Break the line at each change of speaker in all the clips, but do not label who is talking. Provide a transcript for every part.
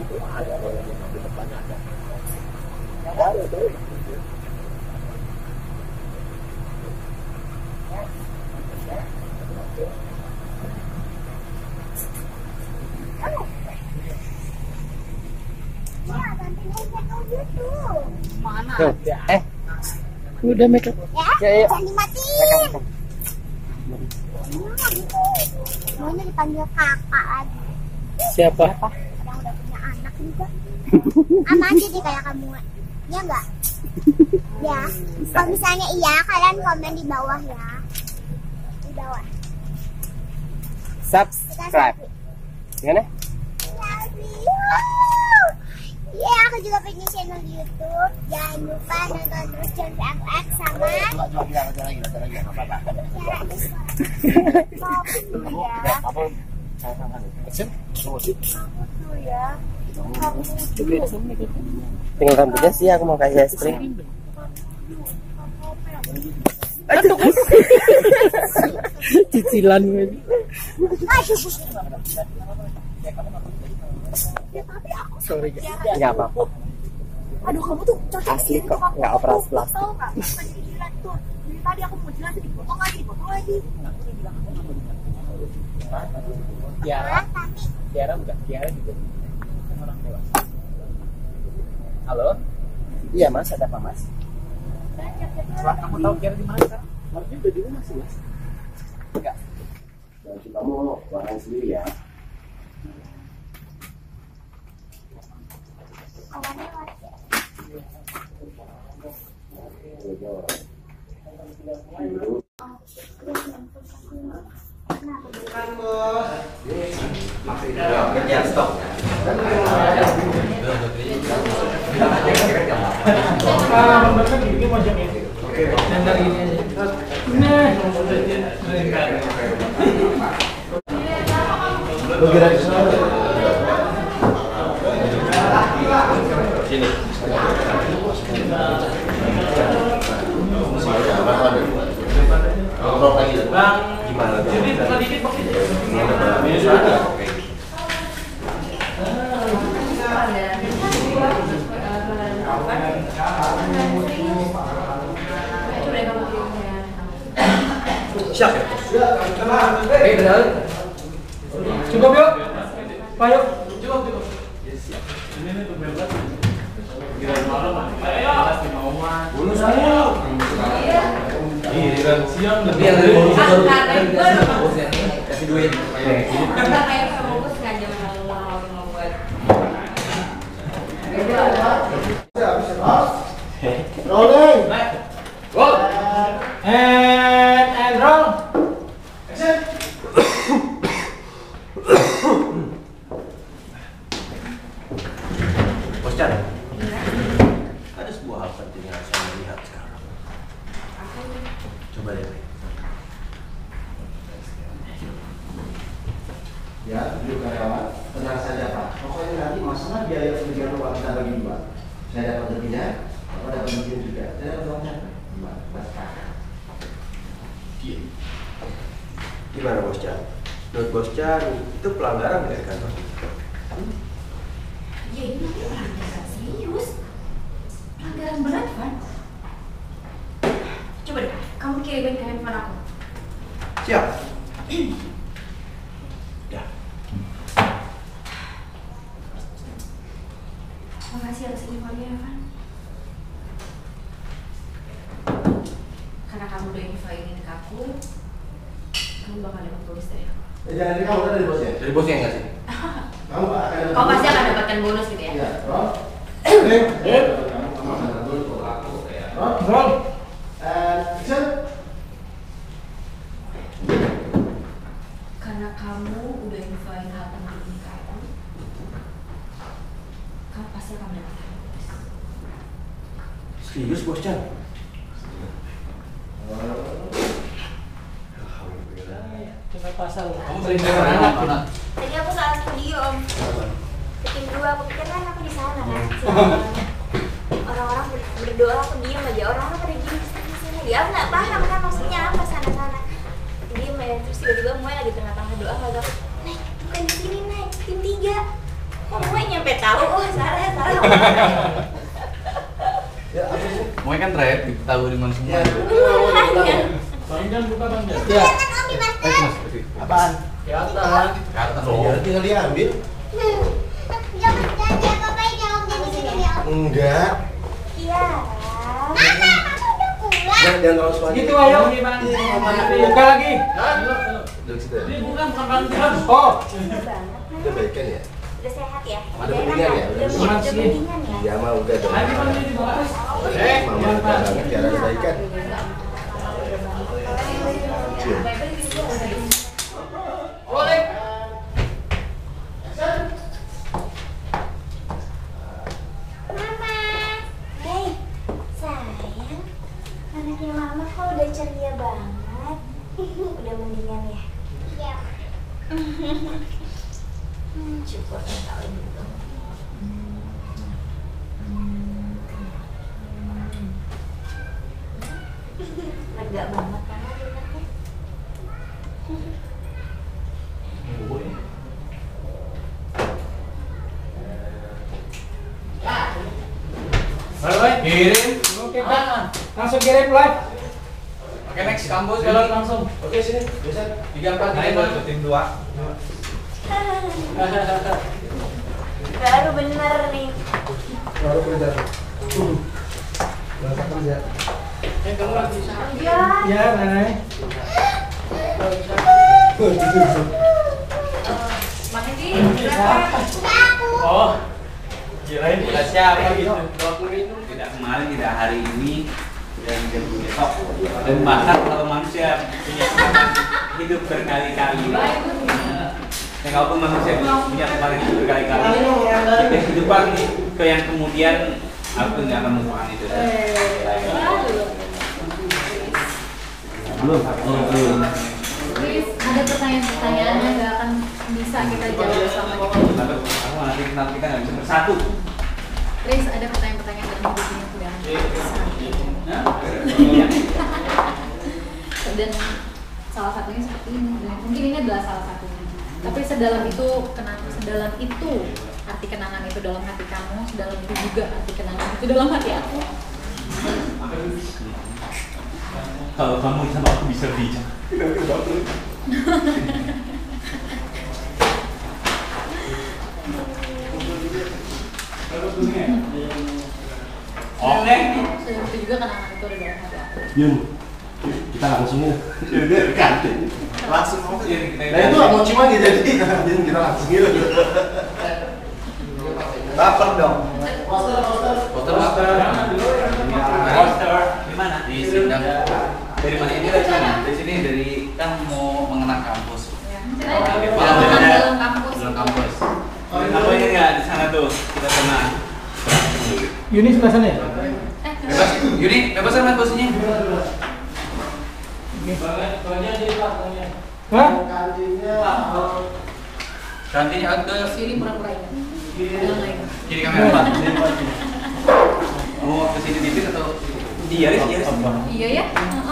itu ada orang yang di depannya ada. Ada tuh.
Mana?
Udah make up.
Ya, jangan dimatiin. Maunya dipanggil kakak lagi.
Siapa?
Yang udah punya anak juga. Sama aja deh kayak kamu. Iya enggak? Ya. Kalau misalnya iya, kalian komen di bawah ya. Di bawah.
Subscribe. Gimana?
Iya, aku juga punya channel YouTube. Jangan lupa nonton terus John X sama
Tinggal rambutnya sih, aku mau kasih es krim. Aduh, cicilan gue. Sorry, nggak apa-apa.
Aduh, kamu tuh cocok
Asli kok, nggak operasi plastik.
Tahu nggak? Tuh, dari tadi aku mau jelasin dipotong lagi.
Tiara bukan, Tiara juga orang dewasa. Halo?
Iya mas, ada apa mas?
Setelah kamu tahu Tiara di mana sekarang? Martin udah di rumah sih mas. Enggak. Nanti kamu pulang sendiri ya.
Sini. Bang, gimana? Jadi bukan dikit Bang. Siap ya? Benar. Cukup yuk. Pak yuk. Cukup. Ini tuh berbelas. Giliran malam. Ayo. Bonus ayo. Iya. Giliran siang lebih dari bonus baru. Kasih duit.
Kita kayak sama bos sengaja mau buat.
Rolling.
Go. And roll. Action. Bos Chan, ada sebuah hal penting yang saya lihat sekarang. Coba deh.
Ya, tujuh karyawan, tenang saja Pak. Pokoknya nanti masalah biaya pendidikan Bapak kita bagi dua. Saya dapat lebihnya, Bapak dapat lebihnya juga. Saya dapat uangnya dua,
Gimana Bos Chan? Menurut Bos Chan, itu pelanggaran dari kantor.
Ya ini pelanggaran serius. Pelanggaran berat kan? Coba deh, kamu kirimin ke handphone aku.
Siap. Ya.
Makasih atas infonya, Evan. Karena kamu udah infoin ke aku, kamu bakal dapat bonus dari aku.
Jangan dari kamu, dari bosnya.
Dari bosnya enggak sih?
Kamu akan dapat.
Kau pasti akan dapatkan bonus gitu ya?
Iya, roll.
Roll.
Action.
Karena kamu udah infoin hal penting ini ke aku, kamu pasti akan mendapatkan bonus.
Serius Bos Chan?
Coba pasang.
Kamu sering dengar anak.
Tadi aku salah studio om. Bikin dua, aku pikir kan aku di sana kan. Orang-orang berdoa, aku diem aja. Orang-orang pada gini sini. Ya aku nggak paham kan maksudnya apa sana-sana. Diem aja terus tiba-tiba mulai lagi tengah-tengah doa agak naik bukan di sini naik tim 3. Kok gue nyampe
tahu. Sarah.
Ya, apa sih?
Mau kan traffic tahu di mana semua.
Ya,
Bang Jan buka Bang Jan.
ya.
Om di basket.
Apaan?
Ke atas. Ke atas.
Ya, tinggal diambil.
Jangan papa jangan jadi sini ya. Om.
Enggak.
Iya. Mama, kamu udah pulang.
Jangan terlalu semangat.
Gitu ayo. Buka lagi.
Duduk situ ya.
Ini bukan Bang Jan. Oh.
Udah baikan ya?
Udah sehat ya?
Ada mendingan ya?
Udah
Udah
mendingan ya?
Ya mah udah dong.
Lagi Bang Jan di bawah.
Mama udah banget cara ada baikan. Cium.
Boleh.
Mama.
Hei, sayang. Anaknya mama kok udah ceria banget. Udah mendingan ya?
Iya.
Syukur kalau gitu. Lega banget kan dengarnya.
Bye, kirim. Oke, Kak. Langsung kirim live. Oke, next kampus jalan langsung.
Oke sini, biasa.
3 4 5 tim 2.
Baru bener nih.
Baru kerja. Berangkat kerja.
Kamu lagi.
Iya.
Ya, Nenek.
Mana sih? Berapa?
Aku.
Oh. Kirain
Tidak siapa gitu. Tidak kemarin, tidak hari ini, dan tidak besok. Dan bahkan kalau manusia punya kesempatan hidup berkali-kali, dan kalaupun manusia punya kesempatan hidup berkali-kali, kehidupan ke yang kemudian aku nggak akan melupakan itu. Belum.
Please, ada pertanyaan-pertanyaan yang nggak akan bisa kita jawab sama kita.
Aku nanti kenal kita nggak bisa bersatu.
Please, ada pertanyaan-pertanyaan dalam hidup ini yang nggak bisa.
Iya.
Dan salah satunya seperti ini. Dan mungkin ini adalah salah satunya. Tapi sedalam itu arti kenangan itu dalam hati kamu, sedalam itu juga arti kenangan itu dalam hati aku.
Kalau kamu sama aku bisa bijak. Oke.
Sedalam itu juga kenangan itu ada dalam hati aku.
Yun, kita langsung ya. Ganti.
Langsung aja kita.
Nah itu mau cuma gitu jadi kita langsung gitu. Baper dong.
Poster. Di mana? Di Sindang. Dari mana ini? Dari mana? Dari sini, dari kan mau mengenang kampus.
Dalam kampus.
Dalam kampus. Apa ini nggak di sana tuh? Kita pernah.
Yuni sebelah sana ya?
Bebas, Yuni, bebasan mas bosnya.
Hah?
Kantinnya ada
Sini pura-pura ya. Bilang lagi.
kiri kamera Pak. Mau ke sini dikit atau iya?
Iya ya?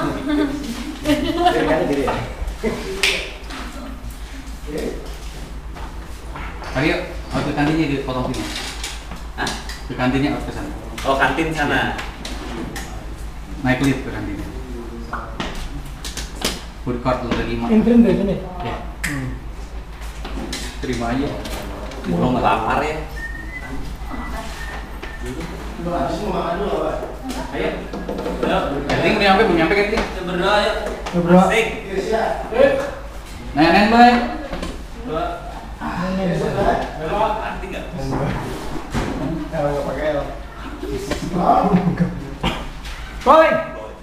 Mari yuk, mau ke kantinnya di potong sini. Hah? Ke kantinnya harus ke sana. Oh, kantin sana. Naik lift ke kantinnya. Food court lantai 5.
Intrim dari sini.
Ya. Terima aja. Kalau nggak lapar ya. Ayo. Keting belum nyampe keting. Berdoa ya.
Berdoa.
Asik. Nenen baik. Arti nggak?
Rolling.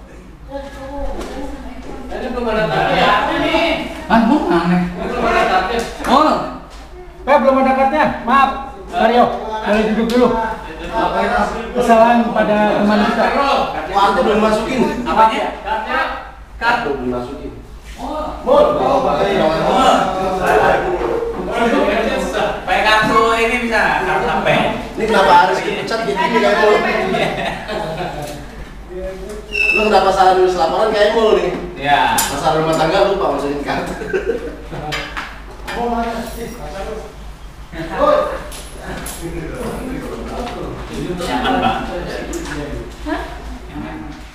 Ini belum ada target. Ah, bukan nih. Belum ada target. Oh.
Belum ada kartnya. Maaf. Mario, boleh duduk dulu. Kesalahan pada teman kita.
Kartu belum masukin.
Apanya? Kartu
belum masukin.
Mul. Pakai kartu ini bisa, kartu HP.
Ini kenapa harus dipecat gitu nih kayak Mul? Lu kenapa salah nulis laporan kayak Mul nih?
Ya.
Masalah rumah tangga lupa masukin kartu.
Nyaman banget.
Hah?
Nyaman.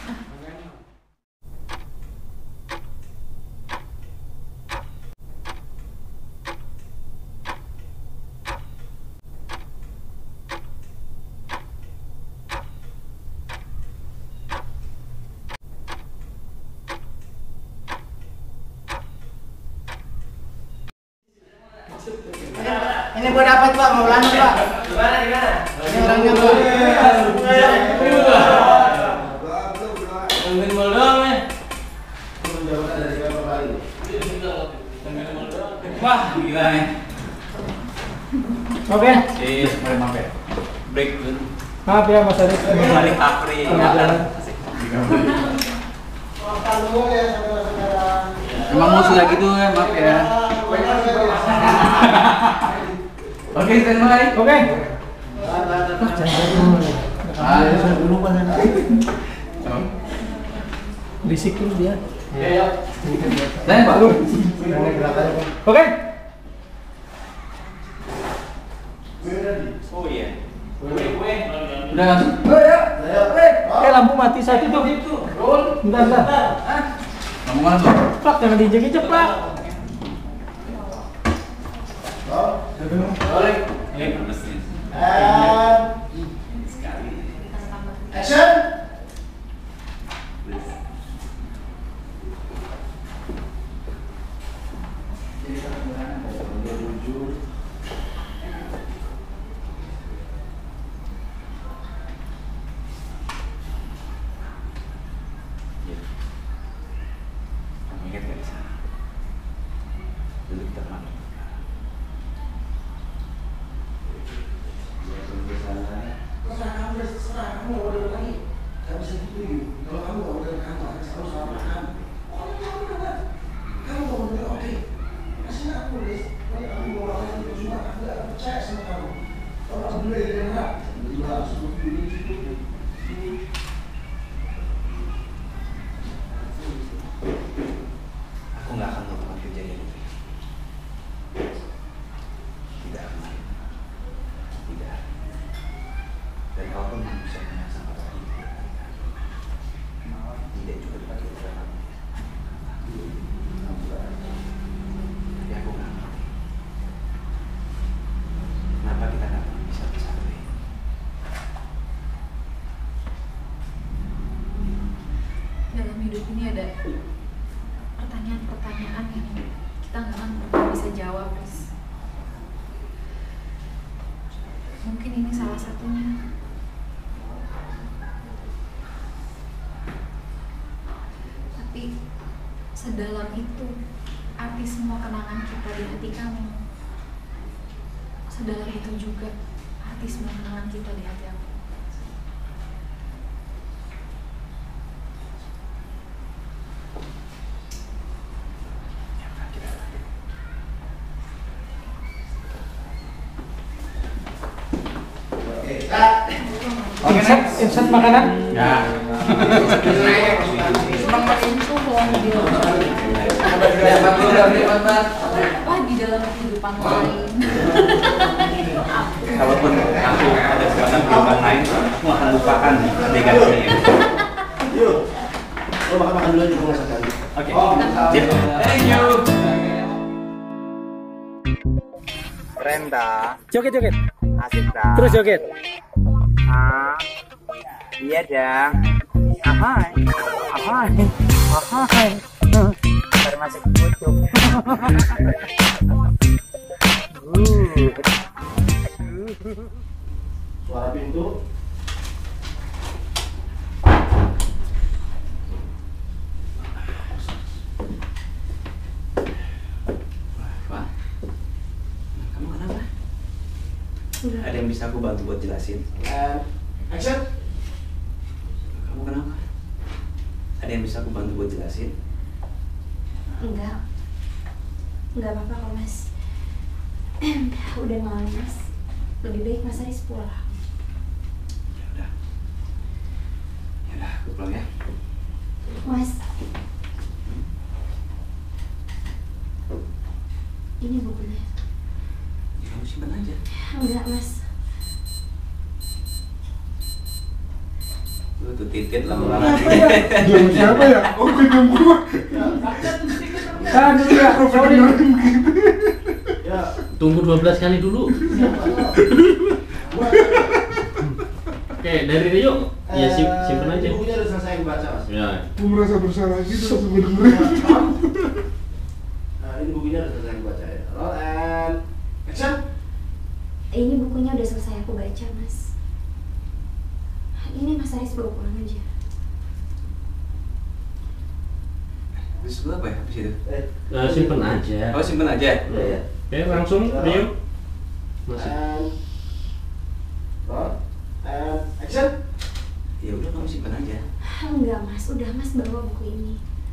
Ini buat apa Pak? Mau lana Pak? Gimana? Ini orangnya Pak.
Tungguin mal doang ya. Wah, gila nih.
Oke.
Mari mampir. Break dulu.
Maaf ya Mas Arif.
Mari kapri. Emang mau sudah gitu ya, maaf ya. Oke, standby.
Oke. Risik dulu dia.
Dan Pak.
Oke.
Oh iya. Udah langsung.
Lampu mati satu tuh. Bentar.
Kamu mana tuh?
Plak, jangan diinjek-injek Plak.
Ini mesin. Sekali.
Action.
Kamu ingat nggak di sana? Dulu kita makan. Aku nggak akan melakukan kejadian itu. Tidak akan. Tidak. Dan kau pun bisa punya sama lagi. Tidak juga dipakai oleh kamu. Tapi aku nggak ngerti. Kenapa kita nggak bisa bersatu?
Dalam hidup ini ada pertanyaan-pertanyaan yang kita nggak akan pernah bisa jawab, guys. Mungkin ini salah satunya. Tapi sedalam itu arti semua kenangan kita di hati kamu. Sedalam itu juga arti semua kenangan kita di hati aku.
Oke, insert makanan.
Ya.
Wah, di dalam kehidupan lain.
Kalaupun aku ada kesempatan kehidupan lain, aku akan lupakan adegan ini.
Yuk. Lo makan dulu aja, gue masak kali.
Oke. Thank you.
Keren dah.
Joget.
Asik dah.
Terus joget.
Ah, iya dah. Ahai. Baru masuk kucuk.
Suara pintu.
Wah, kamu kenapa? Ada yang bisa aku bantu buat jelasin?
Action.
Kamu kenapa? Ada yang bisa aku bantu buat jelasin?
Enggak apa-apa kok Mas. Udah malam Mas. Lebih baik Mas Aris pulang.
Ya udah, aku pulang ya.
Mas, ini bukunya.
Ya, kamu simpan aja.
Enggak Mas.
tuh Titin lah.
Diam siapa ya? Oh, gue diam gua. Kan ya, sorry.
Ya,
Tunggu 12 kali dulu. Oke, dari Rio. Ya simpen aja.
Bukunya udah selesai dibaca, Mas.
Ya.
Gue merasa bersalah gitu langsung gue dengerin.
Nah, ini bukunya udah selesai dibaca ya. Roll and action.
Ini bukunya udah selesai aku baca, Mas. Ini Mas Aris bawa pulang aja.
Terus lu apa ya habis itu?
Simpen aja.
Oh, simpen aja.
Ya.
Oke, langsung Rio. Masih.
And roll and action.
Ya udah kamu simpen aja.
Enggak, Mas. Udah Mas bawa buku ini.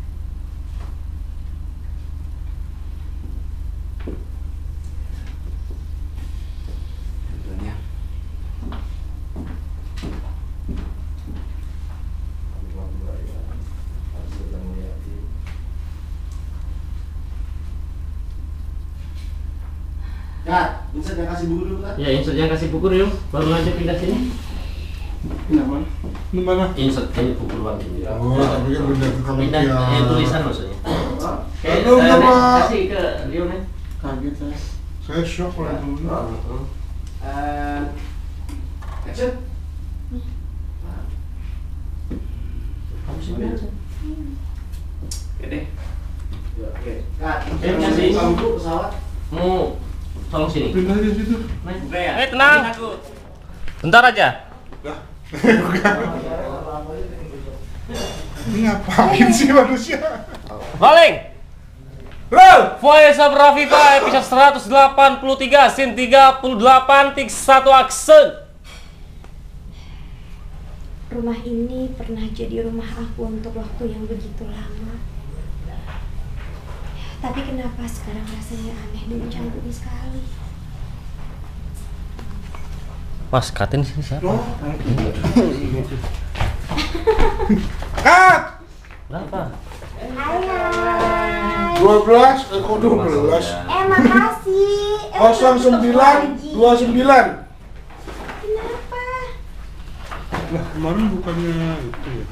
Duluan ya.
Ya, Vincent yang kasih buku dulu kan?
Ya, insert yang kasih buku Rio. Baru aja pindah sini.
Kenapa? Di mana?
Insert ini buku luar ini.
Oh, tapi kan bener kalau
Pindah tulisan maksudnya. Oke,
Halo, Bapak.
kasih ke Rio nih.
Kaget saya. Saya shock lah dulu.
And action.
Kamu simpen aja.
Oke deh.
Ya, oke. Kak,
Oke, kasih.
buku pesawat.
Mau tolong sini.
Pindah aja situ.
Udah ya.
Tenang. Bentar aja.
Ini ngapain sih manusia?
Rolling. Roll. Voice of Rafifa episode 183 scene 38 take 1 action.
Rumah ini pernah jadi rumah aku untuk waktu yang begitu lama. Tapi kenapa sekarang rasanya aneh dan canggung sekali?
Mas, katin sini siapa?
Cut!
Berapa?
12, kok 12?
Makasih.
0929.
Kenapa?
Lah, kemarin bukannya itu ya?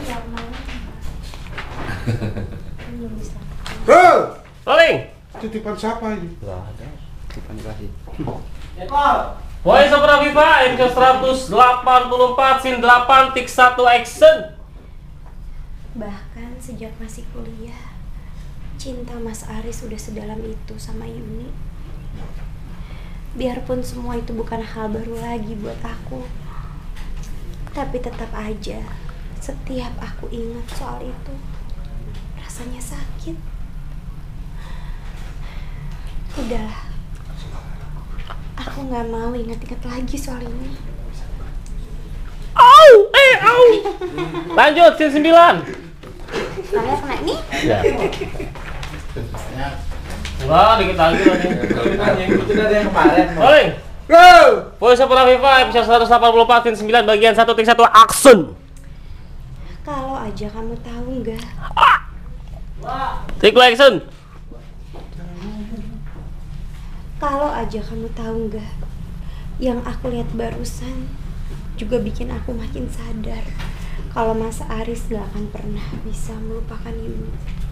Roll!
Rolling.
Titipan siapa ini?
Enggak ada. Titipan kasih.
Voice of Rafifa episode 184 scene 8 take 1 action.
Bahkan sejak masih kuliah, cinta Mas Aris udah sedalam itu sama Yuni. Biarpun semua itu bukan hal baru lagi buat aku, tapi tetap aja setiap aku ingat soal itu, rasanya sakit. Udahlah, aku nggak mau ingat-ingat lagi soal ini.
Au! Au! Lanjut scene 9.
Kalian kena nih?
Ya. Wah, dikit lagi lagi.
Itu dari yang kemarin.
Rolling.
Roll!
Voice of Rafifa episode 184 scene 9 bagian 1 take 1 action.
Kalau aja kamu tahu nggak?
Take 2 action.
Kalau aja kamu tahu nggak, yang aku lihat barusan juga bikin aku makin sadar kalau Mas Aris gak akan pernah bisa melupakan Yuni.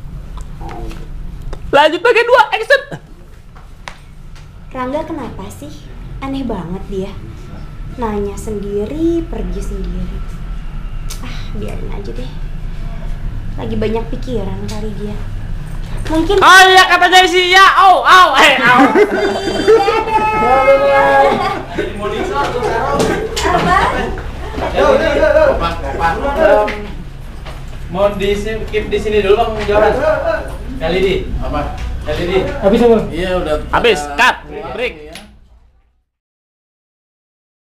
Lanjut bagian 2 action.
Rangga kenapa sih? Aneh banget dia. Nanya sendiri, pergi sendiri. Biarin aja deh. Lagi banyak pikiran kali dia. Mungkin
Oh iya katanya sih ya. Au au au.
Mau di keep di sini dulu Bang jualan. Kali di.
Apa?
Kali di.
Habis apa?
Iya, udah.
Habis cut break.